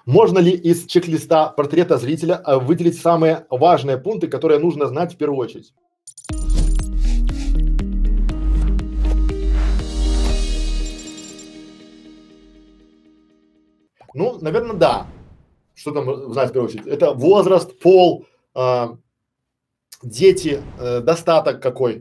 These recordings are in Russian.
Можно ли из чек-листа портрета зрителя выделить самые важные пункты, которые нужно знать в первую очередь? Ну, наверное, да. Что там знать в первую очередь? Это возраст, пол, дети, достаток какой,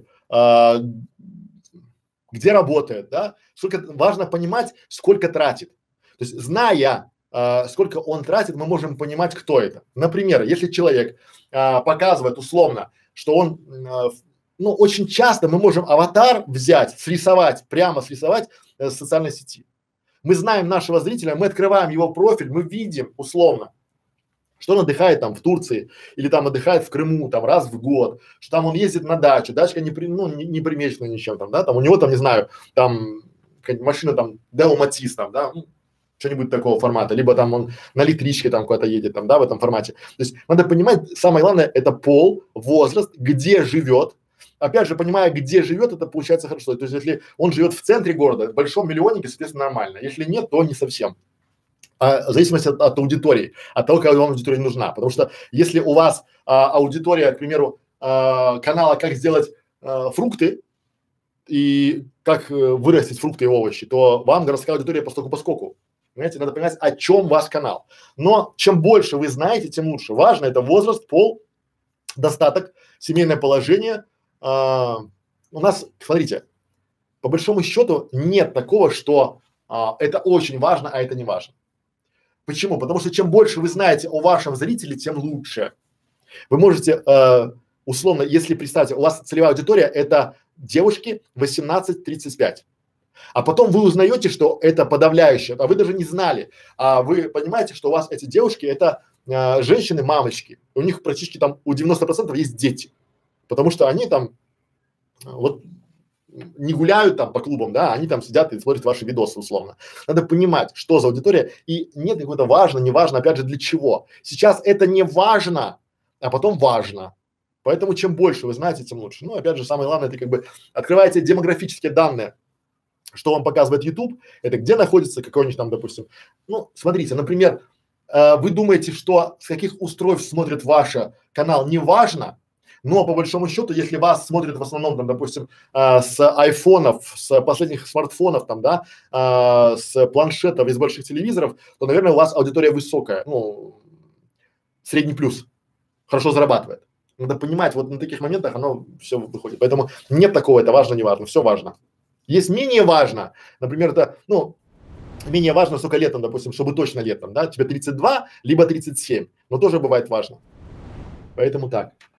где работает, да? Сколько важно понимать, сколько тратит. То есть, зная, сколько он тратит, мы можем понимать, кто это. Например, если человек показывает условно, что он, ну, очень часто мы можем аватар взять, срисовать, прямо срисовать с социальной сети. Мы знаем нашего зрителя, мы открываем его профиль, мы видим условно, что он отдыхает там в Турции или там отдыхает в Крыму там раз в год, что там он ездит на дачу, дачка не примечена ничем там, да, там у него там, не знаю, там машина там Део Матис там, да, ну, что-нибудь такого формата, либо там он на электричке там куда-то едет там, да, в этом формате. То есть надо понимать, самое главное это пол, возраст, где живет. Опять же, понимая, где живет, это получается хорошо. То есть, если он живет в центре города, в большом миллионнике, соответственно, нормально. Если нет, то не совсем. В зависимости от аудитории, от того, какая вам аудитория нужна. Потому что если у вас аудитория, к примеру, канала «Как сделать фрукты» и «Как вырастить фрукты и овощи», то вам городская аудитория поскольку. Понимаете, надо понимать, о чем ваш канал. Но чем больше вы знаете, тем лучше. Важно это возраст, пол, достаток, семейное положение. У нас, смотрите, по большому счету нет такого, что это очень важно, а это не важно. Почему? Потому что чем больше вы знаете о вашем зрителе, тем лучше. Вы можете условно, если представьте, у вас целевая аудитория это девушки 18-35, а потом вы узнаете, что это подавляющее, а вы даже не знали, а вы понимаете, что у вас эти девушки это женщины-мамочки, у них практически там у 90% есть дети, потому что они там вот не гуляют там по клубам, да, они там сидят и смотрят ваши видосы условно. Надо понимать, что за аудитория, и нет какого-то важно, не важно, опять же, для чего. Сейчас это не важно, а потом важно. Поэтому чем больше вы знаете, тем лучше. Ну, опять же, самое главное, это как бы открываете демографические данные, что вам показывает YouTube, это где находится какой-нибудь там, допустим. Ну, смотрите, например, вы думаете, что с каких устройств смотрит ваш канал, не важно. Но по большому счету, если вас смотрят в основном, там, допустим, с айфонов, с последних смартфонов, там, да, с планшетов, из больших телевизоров, то, наверное, у вас аудитория высокая, ну, средний плюс, хорошо зарабатывает. Надо понимать, вот на таких моментах оно все выходит. Поэтому нет такого, это важно, не важно, все важно. Есть менее важно, например, это, ну, менее важно, сколько лет, там, допустим, чтобы точно лет, там, да, тебе 32, либо 37, но тоже бывает важно. Поэтому так.